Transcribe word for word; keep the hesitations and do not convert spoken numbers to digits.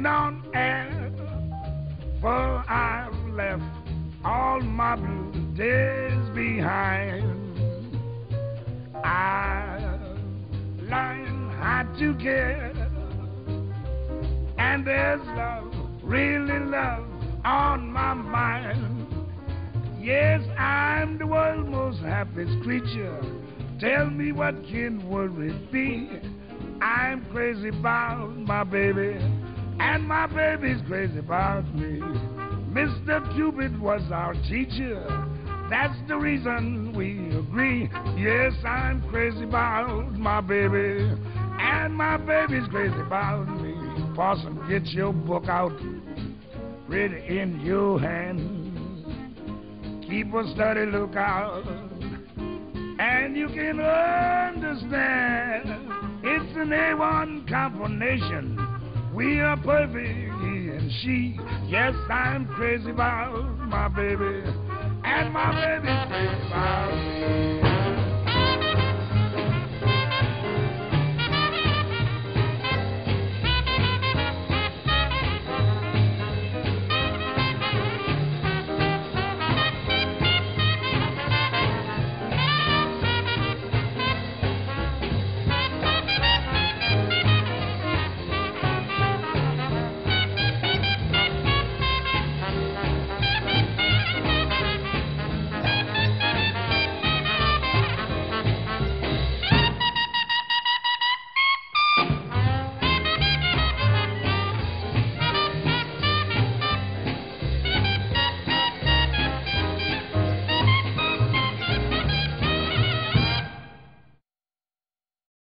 ain't on air, for I've left all my blue days behind. I've learned how to care, and there's love, really love, on my mind. Yes, I'm the world's most happiest creature. Tell me what can worry be? I'm crazy about my baby, and my baby's crazy about me. Mister Cupid was our teacher, that's the reason we agree. Yes, I'm crazy about my baby, and my baby's crazy about me. Parson, get your book out, ready in your hand. Keep a steady lookout, and you can understand. It's an A one combination. We are perfect, he and she. Yes, I'm crazy about my baby, and my baby's crazy about me.